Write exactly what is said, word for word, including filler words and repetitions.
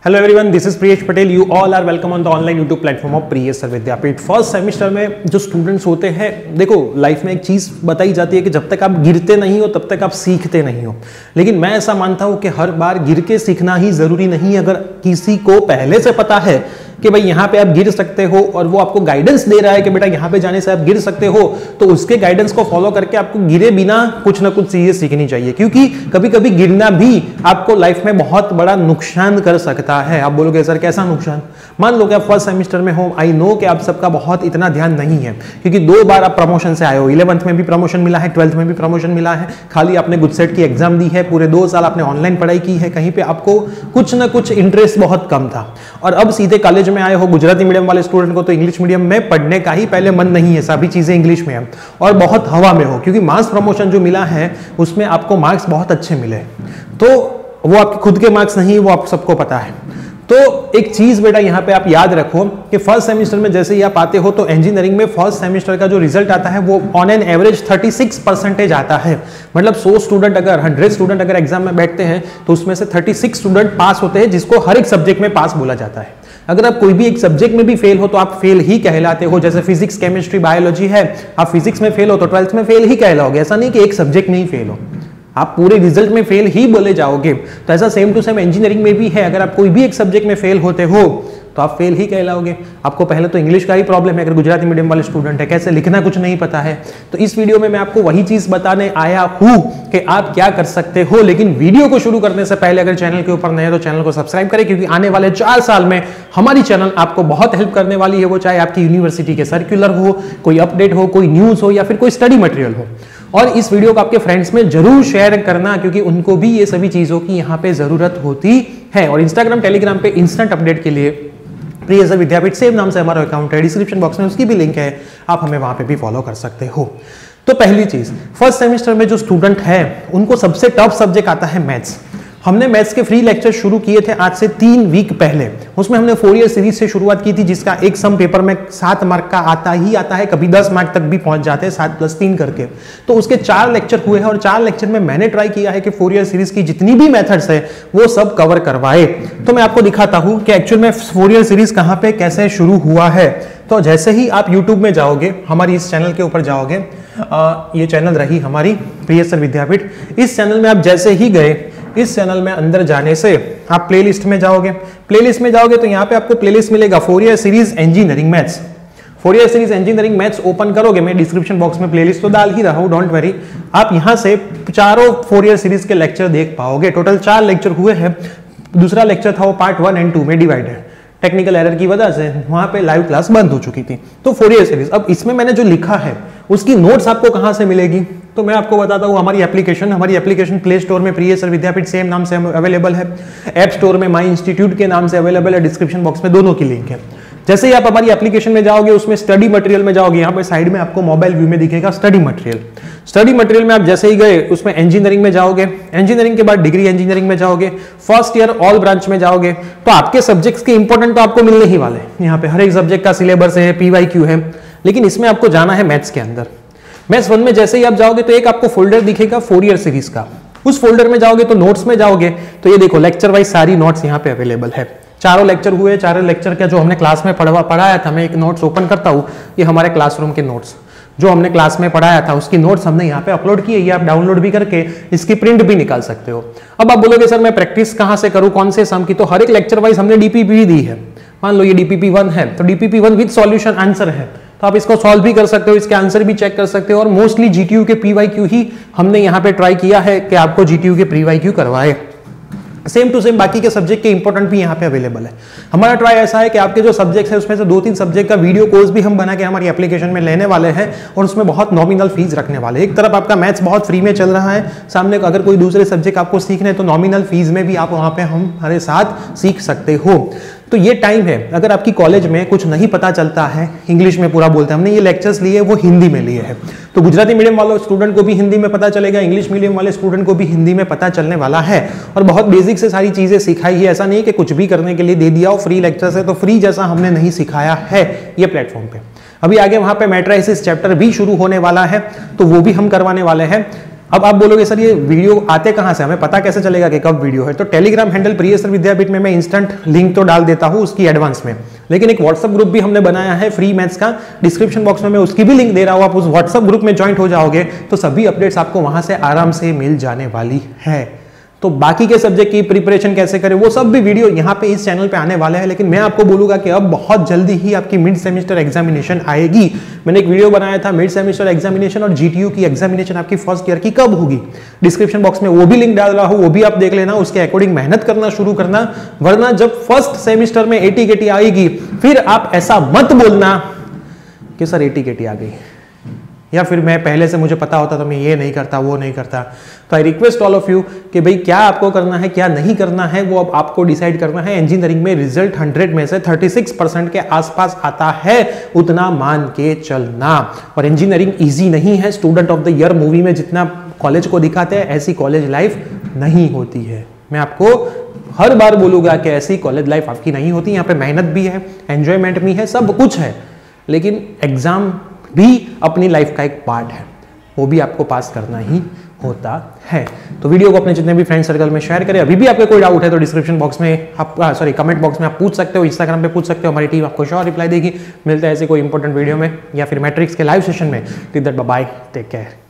Hello everyone, this is Priyesh Patel. You all are welcome on the online YouTube platform of Priyesh sir Vidyapeeth. First semester में जो students होते हैं, देखो life में एक चीज बताई जाती है कि जब तक आप गिरते नहीं हो तब तक आप सीखते नहीं हो। लेकिन मैं ऐसा मानता हूं कि हर बार गिर के सीखना ही जरूरी नहीं। अगर किसी को पहले से पता है कि भाई यहाँ पे आप गिर सकते हो और वो आपको गाइडेंस दे रहा है कि बेटा यहाँ पे जाने से आप गिर सकते हो, तो उसके गाइडेंस को फॉलो करके आपको गिरे बिना कुछ ना कुछ चीजें सीखनी चाहिए। क्योंकि कभी कभी गिरना भी आपको लाइफ में बहुत बड़ा नुकसान कर सकता है। आप बोलोगे सर कैसा नुकसान? मान लो कि आप फर्स्ट सेमेस्टर में हो, आई नो कि आप सबका बहुत इतना ध्यान नहीं है क्योंकि दो बार आप प्रमोशन से आए हो। इलेवंथ में भी प्रमोशन मिला है, ट्वेल्थ में भी प्रमोशन मिला है, खाली आपने गुडसेट की एग्जाम दी है, पूरे दो साल आपने ऑनलाइन पढ़ाई की है, कहीं पे आपको कुछ ना कुछ इंटरेस्ट बहुत कम था और अब सीधे कॉलेज में आए हो। गुजराती मीडियम वाले स्टूडेंट को तो इंग्लिश मीडियम में पढ़ने का ही पहले मन नहीं है, सभी चीजें इंग्लिश में है और बहुत हवा में हो क्योंकि मास प्रमोशन जो मिला है उसमें आपको मार्क्स बहुत अच्छे मिले, तो वो आपके खुद के मार्क्स नहीं, वो आप सबको पता है। तो एक चीज बेटा यहाँ पे आप याद रखो कि फर्स्ट सेमेस्टर में जैसे ही आप आते हो तो इंजीनियरिंग में फर्स्ट सेमेस्टर का जो रिजल्ट आता है वो ऑन एन एवरेज छत्तीस परसेंटेज आता है। मतलब सौ स्टूडेंट अगर सौ स्टूडेंट अगर एग्जाम में बैठते हैं तो उसमें से छत्तीस स्टूडेंट पास होते हैं, जिसको हर एक सब्जेक्ट में पास बोला जाता है। अगर आप कोई भी एक सब्जेक्ट में भी फेल हो तो आप फेल ही कहलाते हो। जैसे फिजिक्स, केमिस्ट्री, बायोलॉजी है, आप फिजिक्स में फेल हो तो ट्वेल्थ में फेल ही कहलाओगे। ऐसा नहीं कि एक सब्जेक्ट में ही फेल हो, आप पूरे रिजल्ट में फेल ही बोले जाओगे। तो ऐसा सेम टू सेम इंजीनियरिंग में भी है, अगर आप कोई भी एक सब्जेक्ट में फेल होते हो तो आप फेल ही कहलाओगे। आपको पहले तो इंग्लिश का ही प्रॉब्लम है, अगर गुजराती मीडियम वाले स्टूडेंट है, कैसे लिखना कुछ नहीं पता है। तो इस वीडियो में मैं आपको वही चीज बताने आया हूं कि आप क्या कर सकते हो। लेकिन वीडियो को शुरू करने से पहले अगर चैनल के ऊपर नए हैं तो चैनल को सब्सक्राइब करें, क्योंकि आने वाले चार साल में हमारी चैनल आपको बहुत हेल्प करने वाली है। वो चाहे आपकी यूनिवर्सिटी के सर्कुलर हो, कोई अपडेट हो, कोई न्यूज हो या फिर कोई स्टडी मटेरियल हो। और इस वीडियो को आपके फ्रेंड्स में जरूर शेयर करना, क्योंकि उनको भी ये सभी चीजों की यहाँ पे जरूरत होती है। और इंस्टाग्राम, टेलीग्राम पे इंस्टेंट अपडेट के लिए प्रिय सर विद्यापीठ सेम नाम से हमारा अकाउंट है, डिस्क्रिप्शन बॉक्स में उसकी भी लिंक है, आप हमें वहां पे भी फॉलो कर सकते हो। तो पहली चीज, फर्स्ट सेमेस्टर में जो स्टूडेंट है उनको सबसे टफ सब्जेक्ट आता है मैथ्स। हमने मैथ्स के फ्री लेक्चर शुरू किए थे आज से तीन वीक पहले। उसमें हमने फोरियर सीरीज से शुरुआत की थी, जिसका एक सम पेपर में सात मार्क का आता ही आता है, कभी दस मार्क तक भी पहुंच जाते हैं, सात प्लस तीन करके। तो उसके चार लेक्चर हुए हैं और चार लेक्चर में मैंने ट्राई किया है कि फोरियर सीरीज की जितनी भी मेथड्स है वो सब कवर करवाए। तो मैं आपको दिखाता हूं कि एक्चुअल में फोरियर सीरीज कहां पे कैसे शुरू हुआ है। तो जैसे ही आप यूट्यूब में जाओगे, हमारी इस चैनल के ऊपर जाओगे, आ, ये चैनल रही हमारी प्रिय सर विद्यापीठ। इस चैनल में आप जैसे ही गए, इस चैनल में अंदर जाने से आप प्लेलिस्ट में जाओगे। प्लेलिस्ट में जाओगे तो यहाँ पे आपको प्लेलिस्ट मिलेगा Fourier series engineering maths. Fourier series engineering maths open करोगे, मैं डिस्क्रिप्शन बॉक्स में प्लेलिस्ट तो डाल ही रहा हूँ, डोंट वरी। आप यहाँ से चारों फोरियर सीरीज के लेक्चर देख पाओगे। टोटल चार लेक्चर हुए हैं। दूसरा लेक्चर था वो पार्ट वन एंड टू में डिवाइडेड, टेक्निकल एरर की वजह से वहां पे लाइव क्लास बंद हो चुकी थी। तो फोरियर सीरीज, अब इसमें मैंने जो लिखा है उसकी नोट्स आपको कहां से मिलेगी, तो मैं आपको बताता हूं, हमारी एप्लीकेशन हमारी एप्लीकेशन प्ले स्टोर में प्रिय सर विद्यापीठ सेम नाम से अवेलेबल है, ऐप स्टोर में माई इंस्टीट्यूट के नाम से अवेलेबल है, डिस्क्रिप्शन बॉक्स में दोनों की लिंक है। जैसे ही आप हमारी एप्लीकेशन में जाओगे, उसमें स्टडी मटेरियल में जाओगे, यहाँ पे साइड में आपको मोबाइल व्यू में दिखेगा स्टडी मटेरियल। स्टडी मटेरियल में आप जैसे ही गए उसमें इंजीनियरिंग में जाओगे, इंजीनियरिंग के बाद डिग्री इंजीनियरिंग में जाओगे, फर्स्ट ईयर ऑल ब्रांच में जाओगे, तो आपके सब्जेक्ट्स के इंपॉर्टेंट तो आपको मिलने ही वाले। यहाँ पे हर एक सब्जेक्ट का सिलेबस है, पीवाईक्यू है, लेकिन इसमें आपको जाना है मैथ्स के अंदर। मैथ्स वन में जैसे ही आप जाओगे तो एक आपको फोल्डर दिखेगा फोरियर सीरीज का। उस फोल्डर में जाओगे तो नोट्स में जाओगे तो ये देखो लेक्चर वाइज सारी नोट्स यहाँ पे अवेलेबल है। चारों लेक्चर हुए, चारों लेक्चर का जो हमने क्लास में पढ़वा पढ़ाया था, मैं एक नोट्स ओपन करता हूँ, ये हमारे क्लासरूम के नोट्स जो हमने क्लास में पढ़ाया था उसकी नोट्स हमने यहाँ पे अपलोड किए। ये आप डाउनलोड भी करके इसकी प्रिंट भी निकाल सकते हो। अब आप बोलोगे सर मैं प्रैक्टिस कहाँ से करूँ, कौन से सम की, तो हर एक लेक्चर वाइज हमने डीपीपी दी है। मान लो ये डीपीपी वन है तो DPP one with solution answer है, तो आप इसको सॉल्व भी कर सकते हो, इसके आंसर भी चेक कर सकते हो। और मोस्टली जीटीयू के पीवाईक्यू ही हमने यहाँ पे ट्राई किया है कि आपको जीटीयू के पीवाईक्यू करवाए। सेम टू सेम बाकी के सब्जेक्ट के इंपॉर्टेंट भी यहाँ पे अवेलेबल है। हमारा ट्राई ऐसा है कि आपके जो सब्जेक्ट है उसमें से दो तीन सब्जेक्ट का वीडियो कोर्स भी हम बना के हमारी एप्लीकेशन में लेने वाले हैं और उसमें बहुत नॉमिनल फीस रखने वाले हैं। एक तरफ आपका मैथ्स बहुत फ्री में चल रहा है, सामने अगर कोई दूसरे सब्जेक्ट आपको सीखने हैं तो नॉमिनल फीस में भी आप वहाँ पे हम हमारे साथ सीख सकते हो। तो ये टाइम है, अगर आपकी कॉलेज में कुछ नहीं पता चलता है, इंग्लिश में पूरा बोलते हैं, हमने ये लेक्चर्स लिए वो हिंदी में लिए हैं, तो गुजराती मीडियम वाले स्टूडेंट को भी हिंदी में पता चलेगा, इंग्लिश मीडियम वाले स्टूडेंट को भी हिंदी में पता चलने वाला है। और बहुत बेसिक से सारी चीजें सिखाई है, ऐसा नहीं कि कुछ भी करने के लिए दे दिया हो, फ्री लेक्चर्स है तो फ्री जैसा हमने नहीं सिखाया है ये प्लेटफॉर्म पे। अभी आगे वहां पे मैट्रिसेस चैप्टर भी शुरू होने वाला है, तो वो भी हम करवाने वाले हैं। अब आप बोलोगे सर ये वीडियो आते कहां से, हमें पता कैसे चलेगा कि कब वीडियो है? तो टेलीग्राम हैंडल प्रियसर विद्यापीठ में मैं इंस्टेंट लिंक तो डाल देता हूं उसकी एडवांस में, लेकिन एक व्हाट्सएप ग्रुप भी हमने बनाया है फ्री मैथ्स का, डिस्क्रिप्शन बॉक्स में मैं उसकी भी लिंक दे रहा हूं। आप उस व्हाट्सएप ग्रुप में ज्वाइंट हो जाओगे तो सभी अपडेट्स आपको वहां से आराम से मिल जाने वाली है। तो बाकी के सब्जेक्ट की प्रिपरेशन कैसे करें वो सब भी वीडियो यहाँ पे इस चैनल पे आने वाले हैं, लेकिन मैं आपको बोलूंगा कि अब बहुत जल्दी ही आपकी मिड सेमेस्टर एग्जामिनेशन आएगी। मैंने एक वीडियो बनाया था मिड सेमेस्टर एग्जामिनेशन और जीटीयू की एग्जामिनेशन आपकी फर्स्ट ईयर की कब होगी, डिस्क्रिप्शन बॉक्स में वो भी लिंक डाल रहा हूँ, वो भी आप देख लेना, उसके अकॉर्डिंग मेहनत करना शुरू करना, वरना जब फर्स्ट सेमेस्टर में एटी केटी आएगी फिर आप ऐसा मत बोलना कि सर एटी केटी आ गई, या फिर मैं पहले से मुझे पता होता तो मैं ये नहीं करता वो नहीं करता। तो I request all of you कि भाई क्या आपको करना है क्या नहीं करना है वो अब आपको डिसाइड करना है। इंजीनियरिंग में रिजल्ट हंड्रेड में से छत्तीस परसेंट के आसपास आता है, उतना मान के चलना। और इंजीनियरिंग इजी नहीं है, student of the year movie में जितना कॉलेज को दिखाते हैं ऐसी कॉलेज लाइफ नहीं होती है। मैं आपको हर बार बोलूंगा कि ऐसी कॉलेज लाइफ आपकी नहीं होती। यहाँ पे मेहनत भी है, एंजॉयमेंट भी है, सब कुछ है, लेकिन एग्जाम भी अपनी लाइफ का एक पार्ट है, वो भी आपको पास करना ही होता है। तो वीडियो को अपने जितने भी फ्रेंड सर्कल में शेयर करें। अभी भी आपको कोई डाउट है तो डिस्क्रिप्शन बॉक्स में आप सॉरी कमेंट बॉक्स में आप पूछ सकते हो, इंस्टाग्राम पे पूछ सकते हो, हमारी टीम आपको श्योर रिप्लाई देगी। मिलते हैं ऐसे कोई इंपॉर्टेंट वीडियो में या फिर मैट्रिक्स के लाइव सेशन में। Till that bye bye, take care.